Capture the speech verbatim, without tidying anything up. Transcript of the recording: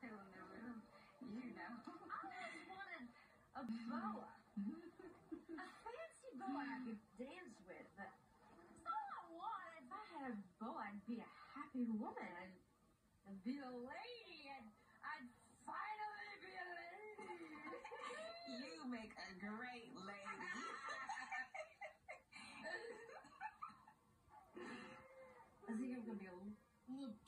feeling there with him. You know. I always wanted a boa. A fancy boa I could dance with, but that's not what I want. If I had a boa, I'd be a happy woman. I'd, I'd be a lady. I'd, I'd finally be a lady. You make a great lady. I think I'm gonna be a little